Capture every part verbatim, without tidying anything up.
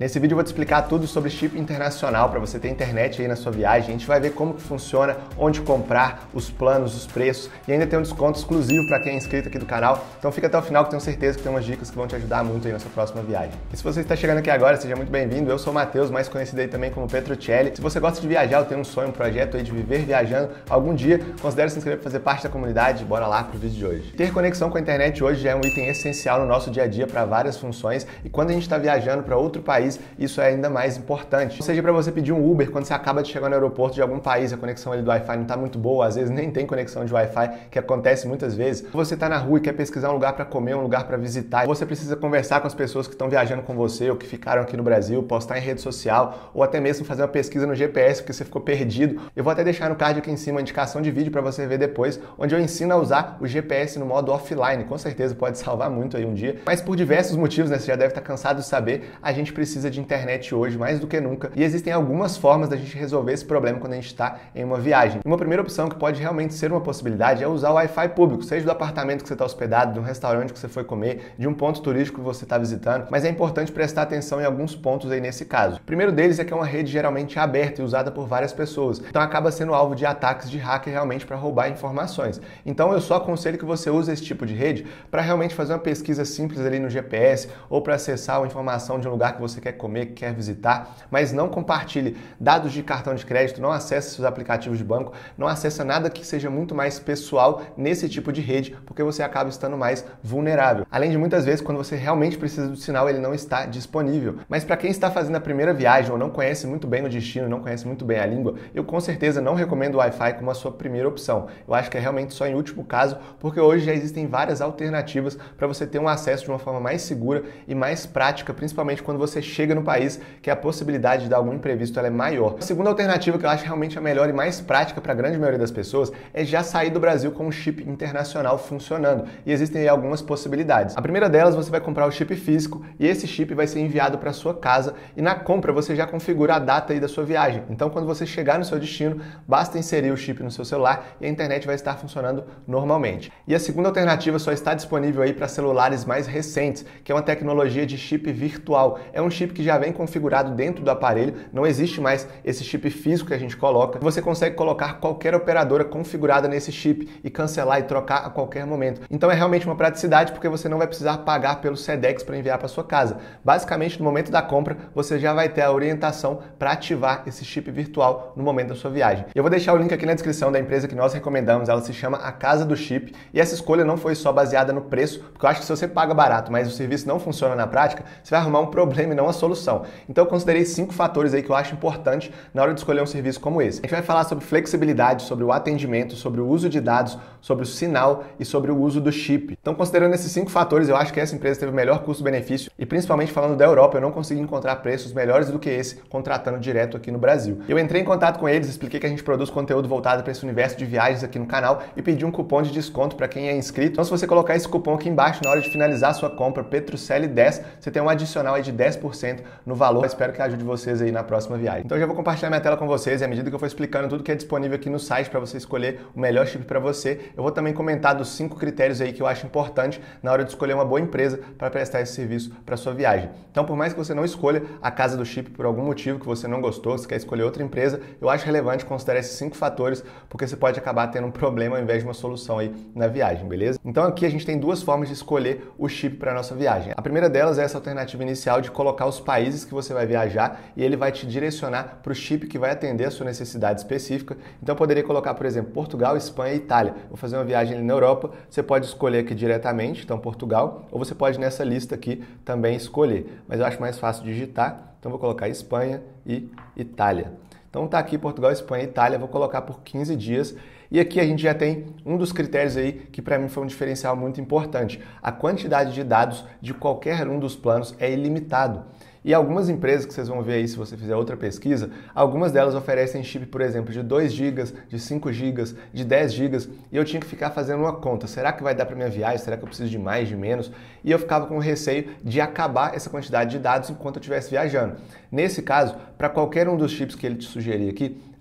Nesse vídeo eu vou te explicar tudo sobre chip internacional para você ter internet aí na sua viagem. A gente vai ver como que funciona, onde comprar, os planos, os preços e ainda tem um desconto exclusivo para quem é inscrito aqui do canal. Então fica até o final que eu tenho certeza que tem umas dicas que vão te ajudar muito aí na sua próxima viagem. E se você está chegando aqui agora, seja muito bem-vindo. Eu sou o Matheus, mais conhecido aí também como Petrocelli. Se você gosta de viajar, eu tenho um sonho, um projeto aí de viver viajando algum dia, considere se inscrever para fazer parte da comunidade. Bora lá pro vídeo de hoje. Ter conexão com a internet hoje já é um item essencial no nosso dia a dia para várias funções e quando a gente está viajando para outro país, isso é ainda mais importante. Ou seja, para você pedir um Uber quando você acaba de chegar no aeroporto de algum país, a conexão ali do Wi-Fi não está muito boa, às vezes nem tem conexão de Wi-Fi, que acontece muitas vezes. Você está na rua e quer pesquisar um lugar para comer, um lugar para visitar, você precisa conversar com as pessoas que estão viajando com você ou que ficaram aqui no Brasil, postar em rede social ou até mesmo fazer uma pesquisa no G P S porque você ficou perdido. Eu vou até deixar no card aqui em cima uma indicação de vídeo para você ver depois, onde eu ensino a usar o G P S no modo offline. Com certeza pode salvar muito aí um dia, mas por diversos motivos, né, você já deve estar cansado de saber, a gente precisa de internet hoje mais do que nunca e existem algumas formas da gente resolver esse problema quando a gente está em uma viagem. Uma primeira opção que pode realmente ser uma possibilidade é usar o Wi-Fi público, seja do apartamento que você está hospedado, de um restaurante que você foi comer, de um ponto turístico que você está visitando, mas é importante prestar atenção em alguns pontos aí nesse caso. O primeiro deles é que é uma rede geralmente aberta e usada por várias pessoas, então acaba sendo alvo de ataques de hacker realmente para roubar informações. Então eu só aconselho que você use esse tipo de rede para realmente fazer uma pesquisa simples ali no G P S ou para acessar uma informação de um lugar que você quer comer, que quer visitar, mas não compartilhe dados de cartão de crédito, não acesse seus aplicativos de banco, não acesse nada que seja muito mais pessoal nesse tipo de rede, porque você acaba estando mais vulnerável. Além de muitas vezes, quando você realmente precisa do sinal, ele não está disponível. Mas para quem está fazendo a primeira viagem ou não conhece muito bem o destino, não conhece muito bem a língua, eu com certeza não recomendo o Wi-Fi como a sua primeira opção. Eu acho que é realmente só em último caso, porque hoje já existem várias alternativas para você ter um acesso de uma forma mais segura e mais prática, principalmente quando você chega no país, que a possibilidade de dar algum imprevisto ela é maior. A segunda alternativa que eu acho realmente a melhor e mais prática para a grande maioria das pessoas é já sair do Brasil com um chip internacional funcionando. E existem aí algumas possibilidades. A primeira delas, você vai comprar o chip físico e esse chip vai ser enviado para sua casa e na compra você já configura a data aí da sua viagem. Então quando você chegar no seu destino, basta inserir o chip no seu celular e a internet vai estar funcionando normalmente. E a segunda alternativa só está disponível aí para celulares mais recentes, que é uma tecnologia de chip virtual. É um chip que já vem configurado dentro do aparelho, não existe mais esse chip físico que a gente coloca. Você consegue colocar qualquer operadora configurada nesse chip e cancelar e trocar a qualquer momento. Então é realmente uma praticidade porque você não vai precisar pagar pelo Sedex para enviar para sua casa. Basicamente, no momento da compra, você já vai ter a orientação para ativar esse chip virtual no momento da sua viagem. Eu vou deixar o link aqui na descrição da empresa que nós recomendamos, ela se chama A Casa do Chip e essa escolha não foi só baseada no preço, porque eu acho que se você paga barato, mas o serviço não funciona na prática, você vai arrumar um problema e não a solução. Então eu considerei cinco fatores aí que eu acho importante na hora de escolher um serviço como esse. A gente vai falar sobre flexibilidade, sobre o atendimento, sobre o uso de dados, sobre o sinal e sobre o uso do chip. Então, considerando esses cinco fatores, eu acho que essa empresa teve o melhor custo-benefício e principalmente falando da Europa, eu não consegui encontrar preços melhores do que esse contratando direto aqui no Brasil. Eu entrei em contato com eles, expliquei que a gente produz conteúdo voltado para esse universo de viagens aqui no canal e pedi um cupom de desconto para quem é inscrito. Então, se você colocar esse cupom aqui embaixo na hora de finalizar a sua compra, Petrocelli dez, você tem um adicional aí de dez por cento no valor. Eu espero que ajude vocês aí na próxima viagem. Então, eu já vou compartilhar minha tela com vocês e à medida que eu for explicando tudo que é disponível aqui no site para você escolher o melhor chip para você, eu vou também comentar dos cinco critérios aí que eu acho importante na hora de escolher uma boa empresa para prestar esse serviço para sua viagem. Então, por mais que você não escolha a Casa do Chip por algum motivo que você não gostou, você quer escolher outra empresa, eu acho relevante considerar esses cinco fatores, porque você pode acabar tendo um problema ao invés de uma solução aí na viagem, beleza? Então, aqui a gente tem duas formas de escolher o chip para a nossa viagem. A primeira delas é essa alternativa inicial de colocar os países que você vai viajar e ele vai te direcionar para o chip que vai atender a sua necessidade específica. Então, eu poderia colocar, por exemplo, Portugal, Espanha e Itália. Vou fazer uma viagem ali na Europa, você pode escolher aqui diretamente, então Portugal, ou você pode nessa lista aqui também escolher. Mas eu acho mais fácil digitar, então vou colocar Espanha e Itália. Então tá aqui Portugal, Espanha e Itália, vou colocar por quinze dias. E aqui a gente já tem um dos critérios aí que para mim foi um diferencial muito importante. A quantidade de dados de qualquer um dos planos é ilimitado. E algumas empresas que vocês vão ver aí se você fizer outra pesquisa, algumas delas oferecem chip, por exemplo, de dois gigas, de cinco gigas, de dez gigas, e eu tinha que ficar fazendo uma conta. Será que vai dar para minha viagem? Será que eu preciso de mais, de menos? E eu ficava com receio de acabar essa quantidade de dados enquanto eu estivesse viajando. Nesse caso, para qualquer um dos chips que ele te sugerir aqui,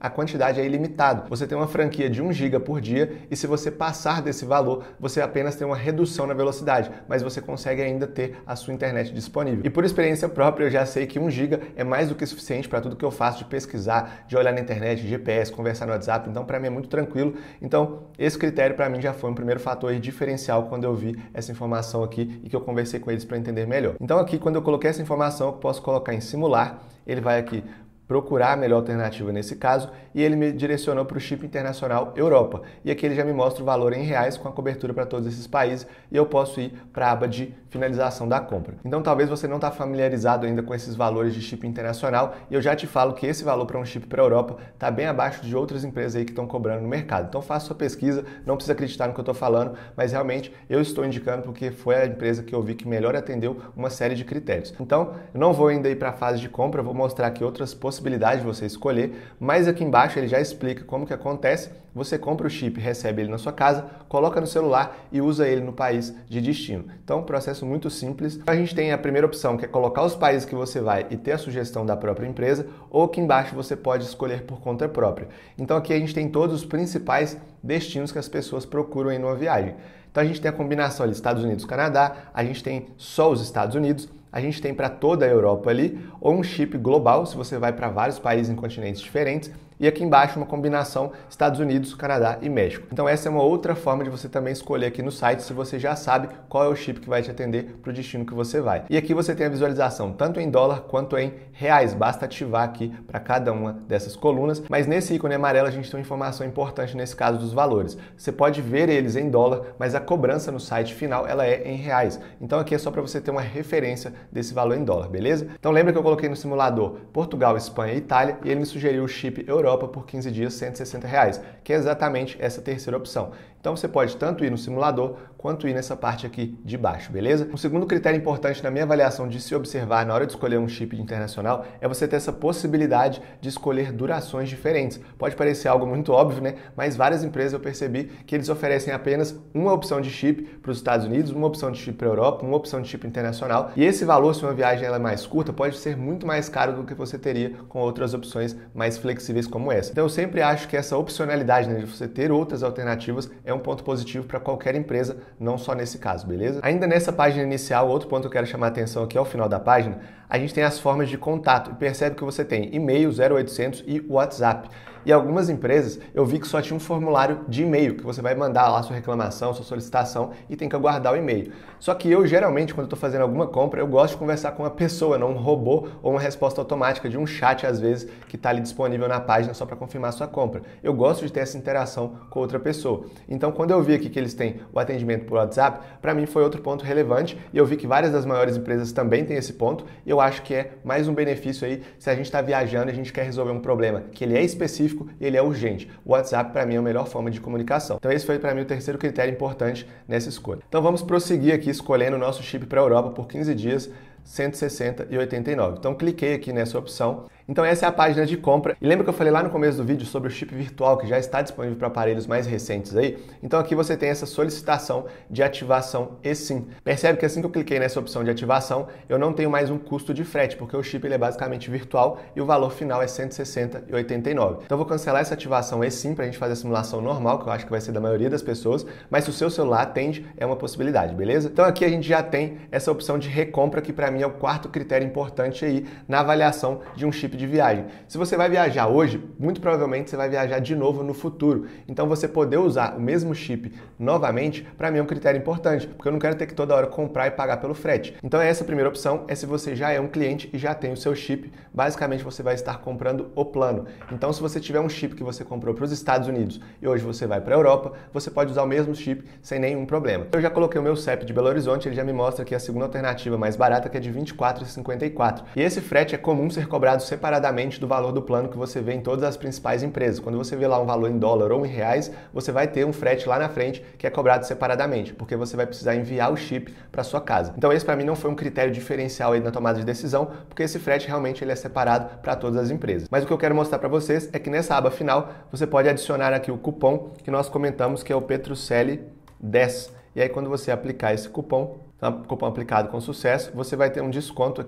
a quantidade é ilimitada. Você tem uma franquia de um giga por dia e se você passar desse valor, você apenas tem uma redução na velocidade, mas você consegue ainda ter a sua internet disponível. E por experiência própria, eu já sei que um giga é mais do que suficiente para tudo que eu faço de pesquisar, de olhar na internet, G P S, conversar no WhatsApp, então para mim é muito tranquilo. Então, esse critério para mim já foi um primeiro fator diferencial quando eu vi essa informação aqui e que eu conversei com eles para entender melhor. Então aqui, quando eu coloquei essa informação, eu posso colocar em simular, ele vai aqui procurar a melhor alternativa nesse caso e ele me direcionou para o chip internacional Europa. E aqui ele já me mostra o valor em reais com a cobertura para todos esses países e eu posso ir para a aba de finalização da compra. Então talvez você não está familiarizado ainda com esses valores de chip internacional e eu já te falo que esse valor para um chip para a Europa está bem abaixo de outras empresas aí que estão cobrando no mercado. Então faça sua pesquisa, não precisa acreditar no que eu estou falando, mas realmente eu estou indicando porque foi a empresa que eu vi que melhor atendeu uma série de critérios. Então eu não vou ainda ir para a fase de compra, eu vou mostrar aqui outras possibilidades de você escolher, mas aqui embaixo ele já explica como que acontece. Você compra o chip, recebe ele na sua casa, coloca no celular e usa ele no país de destino. Então, um processo muito simples. A gente tem a primeira opção, que é colocar os países que você vai e ter a sugestão da própria empresa, ou aqui embaixo você pode escolher por conta própria. Então aqui a gente tem todos os principais destinos que as pessoas procuram em uma viagem. Então a gente tem a combinação ali, Estados Unidos, Canadá, a gente tem só os Estados Unidos, a gente tem para toda a Europa ali, ou um chip global, se você vai para vários países em continentes diferentes, e aqui embaixo uma combinação Estados Unidos, Canadá e México. Então essa é uma outra forma de você também escolher aqui no site, se você já sabe qual é o chip que vai te atender para o destino que você vai. E aqui você tem a visualização tanto em dólar quanto em reais, basta ativar aqui para cada uma dessas colunas, mas nesse ícone amarelo a gente tem uma informação importante nesse caso dos valores. Você pode ver eles em dólar, mas a cobrança no site final ela é em reais. Então aqui é só para você ter uma referência desse valor em dólar, beleza? Então lembra que eu coloquei no simulador Portugal, Espanha e Itália e ele me sugeriu o chip Europa por quinze dias, cento e sessenta reais, que é exatamente essa terceira opção. Então você pode tanto ir no simulador quanto ir nessa parte aqui de baixo, beleza? Um segundo critério importante na minha avaliação de se observar na hora de escolher um chip internacional é você ter essa possibilidade de escolher durações diferentes. Pode parecer algo muito óbvio, né? Mas várias empresas eu percebi que eles oferecem apenas uma opção de chip para os Estados Unidos, uma opção de chip para a Europa, uma opção de chip internacional. E esse valor, se uma viagem ela é mais curta, pode ser muito mais caro do que você teria com outras opções mais flexíveis como essa. Então eu sempre acho que essa opcionalidade, né, de você ter outras alternativas é um ponto positivo para qualquer empresa, não só nesse caso, beleza? Ainda nessa página inicial, outro ponto que eu quero chamar a atenção aqui ao final da página, a gente tem as formas de contato e percebe que você tem e-mail, zero oitocentos e WhatsApp. E algumas empresas eu vi que só tinha um formulário de e-mail, que você vai mandar lá sua reclamação, sua solicitação e tem que aguardar o e-mail. Só que eu, geralmente, quando estou fazendo alguma compra, eu gosto de conversar com uma pessoa, não um robô ou uma resposta automática de um chat, às vezes, que está ali disponível na página só para confirmar sua compra. Eu gosto de ter essa interação com outra pessoa. Então, quando eu vi aqui que eles têm o atendimento por WhatsApp, para mim foi outro ponto relevante e eu vi que várias das maiores empresas também têm esse ponto e eu acho que é mais um benefício aí se a gente está viajando e a gente quer resolver um problema que ele é específico e ele é urgente. O WhatsApp, para mim, é a melhor forma de comunicação. Então, esse foi, para mim, o terceiro critério importante nessa escolha. Então, vamos prosseguir aqui escolhendo o nosso chip para a Europa por quinze dias, cento e sessenta e oitenta e nove. Então, cliquei aqui nessa opção. Então, essa é a página de compra. E lembra que eu falei lá no começo do vídeo sobre o chip virtual que já está disponível para aparelhos mais recentes aí? Então, aqui você tem essa solicitação de ativação eSIM. Percebe que assim que eu cliquei nessa opção de ativação, eu não tenho mais um custo de frete, porque o chip ele é basicamente virtual e o valor final é cento e sessenta e oitenta e nove. Então, eu vou cancelar essa ativação eSIM para a gente fazer a simulação normal, que eu acho que vai ser da maioria das pessoas, mas se o seu celular atende, é uma possibilidade, beleza? Então, aqui a gente já tem essa opção de recompra, que para mim é o quarto critério importante aí na avaliação de um chip de viagem. Se você vai viajar hoje, muito provavelmente você vai viajar de novo no futuro. Então você poder usar o mesmo chip novamente, para mim é um critério importante, porque eu não quero ter que toda hora comprar e pagar pelo frete. Então essa primeira opção é se você já é um cliente e já tem o seu chip, basicamente você vai estar comprando o plano. Então se você tiver um chip que você comprou para os Estados Unidos e hoje você vai para a Europa, você pode usar o mesmo chip sem nenhum problema. Eu já coloquei o meu C E P de Belo Horizonte, ele já me mostra aqui a segunda alternativa mais barata, que é de vinte e quatro reais e cinquenta e quatro centavos. E esse frete é comum ser cobrado separadamente do valor do plano que você vê em todas as principais empresas. Quando você vê lá um valor em dólar ou em reais, você vai ter um frete lá na frente que é cobrado separadamente, porque você vai precisar enviar o chip para sua casa. Então esse para mim não foi um critério diferencial aí na tomada de decisão, porque esse frete realmente ele é separado para todas as empresas. Mas o que eu quero mostrar para vocês é que nessa aba final você pode adicionar aqui o cupom que nós comentamos, que é o Petrucelli dez. E aí quando você aplicar esse cupom, cupom aplicado com sucesso, você vai ter um desconto aqui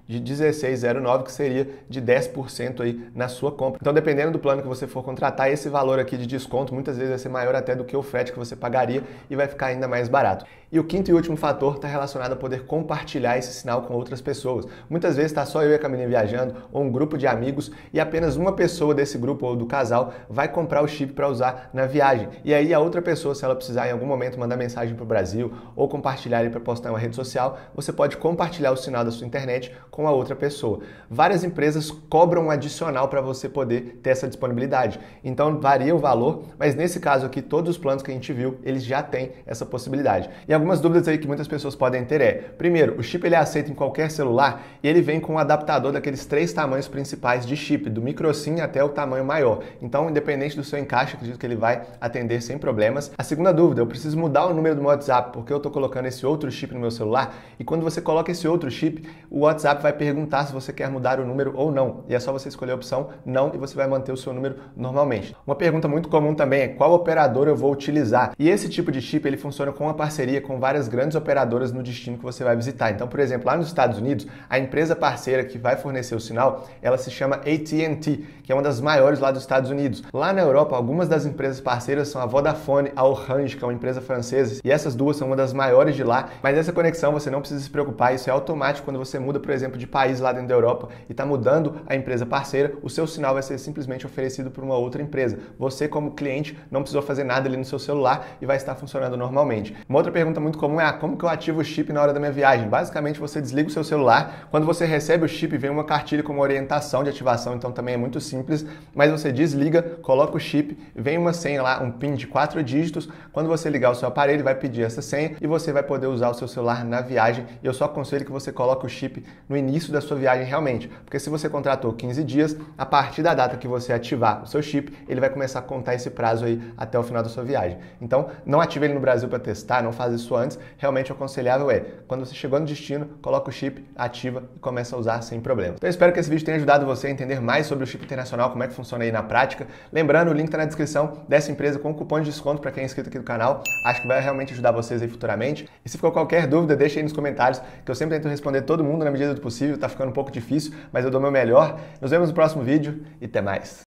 de dezesseis reais e zero nove centavos, que seria de dez por cento aí na sua compra. Então, dependendo do plano que você for contratar, esse valor aqui de desconto muitas vezes vai ser maior até do que o frete que você pagaria e vai ficar ainda mais barato. E o quinto e último fator está relacionado a poder compartilhar esse sinal com outras pessoas. Muitas vezes está só eu e a Camilinha viajando, ou um grupo de amigos, e apenas uma pessoa desse grupo ou do casal vai comprar o chip para usar na viagem. E aí a outra pessoa, se ela precisar em algum momento mandar mensagem para o Brasil ou compartilhar para postar em uma rede social, você pode compartilhar o sinal da sua internet com a outra pessoa. Várias empresas cobram um adicional para você poder ter essa disponibilidade. Então varia o valor, mas nesse caso aqui, todos os planos que a gente viu, eles já têm essa possibilidade. E algumas dúvidas aí que muitas pessoas podem ter é, primeiro, o chip ele é aceito em qualquer celular e ele vem com um adaptador daqueles três tamanhos principais de chip, do micro SIM até o tamanho maior. Então, independente do seu encaixe, acredito que ele vai atender sem problemas. A segunda dúvida, eu preciso mudar o número do meu WhatsApp porque eu estou colocando esse outro chip no meu celular e quando você coloca esse outro chip, o WhatsApp vai perguntar se você quer mudar o número ou não. E é só você escolher a opção não e você vai manter o seu número normalmente. Uma pergunta muito comum também é qual operador eu vou utilizar? E esse tipo de chip ele funciona com uma parceria com várias grandes operadoras no destino que você vai visitar. Então, por exemplo, lá nos Estados Unidos, a empresa parceira que vai fornecer o sinal, ela se chama A T and T, que é uma das maiores lá dos Estados Unidos. Lá na Europa, algumas das empresas parceiras são a Vodafone, a Orange, que é uma empresa francesa, e essas duas são uma das maiores de lá, mas essa conexão você não precisa se preocupar, isso é automático quando você muda, por exemplo, de país lá dentro da Europa e está mudando a empresa parceira, o seu sinal vai ser simplesmente oferecido por uma outra empresa. Você, como cliente, não precisou fazer nada ali no seu celular e vai estar funcionando normalmente. Uma outra pergunta muito comum é ah, como que eu ativo o chip na hora da minha viagem? Basicamente, você desliga o seu celular, quando você recebe o chip, vem uma cartilha com uma orientação de ativação, então também é muito simples, mas você desliga, coloca o chip, vem uma senha lá, um PIN de quatro dígitos, quando você ligar o seu aparelho, vai pedir essa senha e você vai poder usar o seu celular na viagem, e eu só aconselho que você coloque o chip no início da sua viagem realmente, porque se você contratou quinze dias, a partir da data que você ativar o seu chip, ele vai começar a contar esse prazo aí até o final da sua viagem. Então, não ative ele no Brasil para testar, não faz isso antes, realmente o aconselhável é, quando você chegou no destino, coloca o chip, ativa e começa a usar sem problema. Então eu espero que esse vídeo tenha ajudado você a entender mais sobre o chip internacional, como é que funciona aí na prática. Lembrando, o link está na descrição dessa empresa com cupom de desconto para quem é inscrito aqui do canal. Acho que vai realmente ajudar vocês aí futuramente. E se ficou qualquer dúvida, deixa aí nos comentários, que eu sempre tento responder todo mundo na medida do possível. Tá ficando um pouco difícil, mas eu dou o meu melhor. Nos vemos no próximo vídeo e até mais.